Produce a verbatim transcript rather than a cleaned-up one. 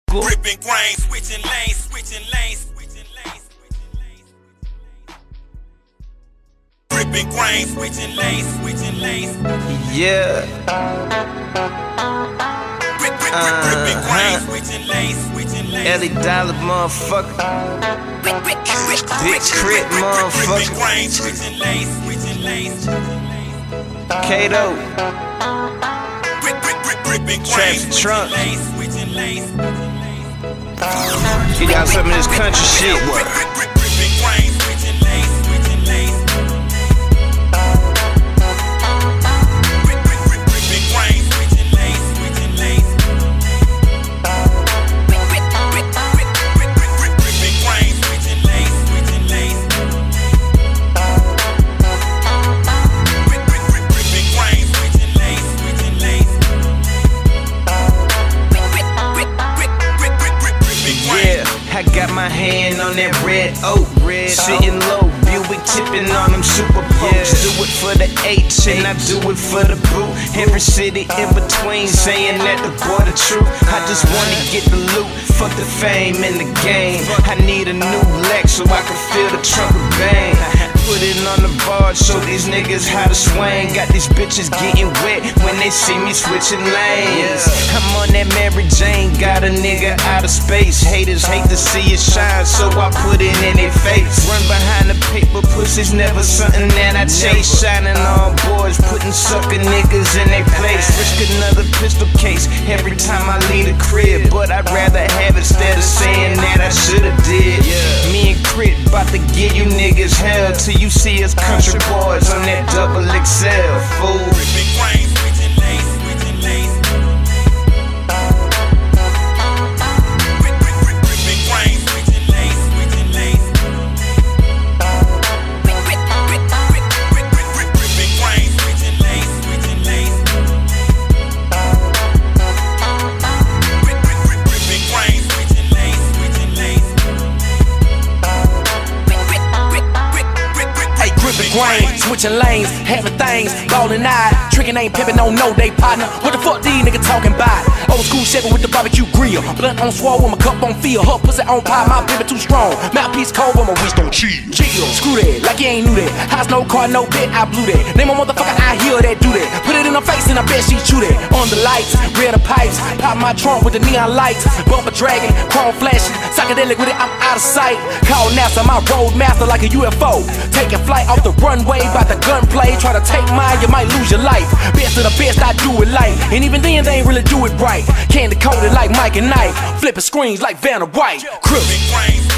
Grippin grain, switching lanes, switching lanes, switching lanes, switching lanes. Grippin grain, switching lanes, switching lanes. Yeah. Grippin grain, switching lanes, switching lanes. Ellie Dollar, motherfucker. Big crit, motherfucker. Grippin grain, switching lanes, switching lanes. K Dough. Grippin Traffic trunk. switching lanes. You got some of this country shit. Grippin grain, switching lanes, switching lanes. Grippin grain, switching lanes, switching lanes. Grippin grain, switching lanes, switching lanes. Grippin grain, switching lanes, switching lanes. Yeah, I got my hand on that red oak, red sitting low, Buick tipping on them super pokes. Do it for the H and I do it for the boot. Every city in between saying that the boy the truth. I just wanna get the loot, fuck the fame in the game. I need a new Lex so I can feel the trumpet bang. Put it on the bar, show these niggas how to swing. Got these bitches getting wet when they see me switching lanes. I'm on that Mary Jane, got a nigga out of space. Haters hate to see it shine, so I put it in their face. Run behind the paper, pussy's never something that I chase. Shining on boards, putting sucker niggas in their place. Risk another pistol case every time I leave the crib, but I'd rather have it instead of saying that I shoulda did. Me and Crit bout to give you niggas hell till you see us country boys on that double X L, fool. Grippin grain, switching lanes, switching lanes. Grippin grain, switching lanes, switching lanes. Grippin grain, switching lanes, switching lanes. Grippin grain, switching lanes, switching lanes. Hey, grippin' grain, switching lanes, having things, ballin' eyed. Trickin' ain't pimpin', don't know they partner. What the fuck these niggas talking about? Old school Chevy with the barbecue grill. Blunt on swole with my cup on feel. Her pussy on pie, my pimpin' too strong. Mouthpiece cold with my wrist on chill. Chill. Screw that, like you ain't knew that. House no car, no bit, I blew that. Name a motherfucker, I hear that, do that. Put it in her face and I bet she chew that. On the lights, red the pipes. Pop my trunk with the neon lights. Bumper dragging, chrome flashing. Psychedelic with it, I'm out of sight. Call NASA, my road master like a U F O. Taking flight off the runway by the gunplay. Try to take mine, you might lose your life. Best of the best, I do it like. And even then, they ain't really do it right. Candy coated like Mike and Knife. Flipping screens like Vanna White. Crook. Grippin grain,